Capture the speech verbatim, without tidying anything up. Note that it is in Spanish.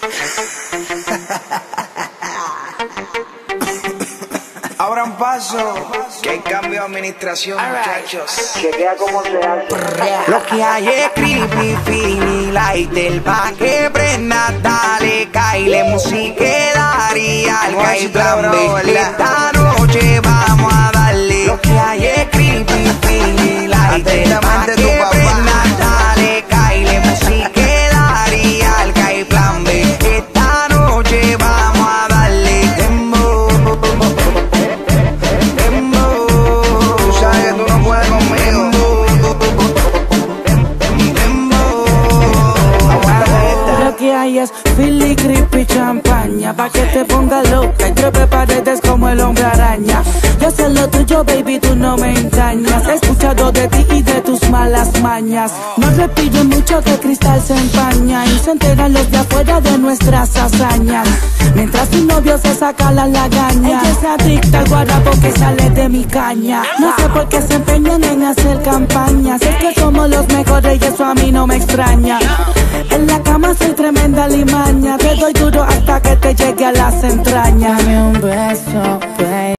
Abran paso, que hay cambio de administración, muchachos. Chequea cómo se hace. Lo que hay es creepy, fini, lighter, pa' que prenda, dale, caile, música, daría, al cae plan B. Esta noche vamos a darle. Lo que hay es creepy, fini, lighter, pa' que prenda, dale, caile, música, daría, al cae plan B. Esta noche vamos a darle. Dembow, dembow, tú sabes que tú no puedes conmigo. Lo que hay es Philly, creepy, champaña, pa' que te ponga loca y trepe paredes como el hombre araña. Yo sé lo tuyo, baby, tú no me engañas. He escuchado de ti y de tus malas mañas. No repiten mucho que cristal se empaña y se enteran los de afuera de nuestras hazañas. Mientras tu novio se saca la lagaña, ella se adicta al guarapo que sale de mi caña. No sé por qué se empeñan en hacer campañas. Es que somos los mejores y eso a mí no me extraña. En la cama soy tremenda limaña. Te doy duro hasta que te llegue a las entrañas. Dame un beso, baby.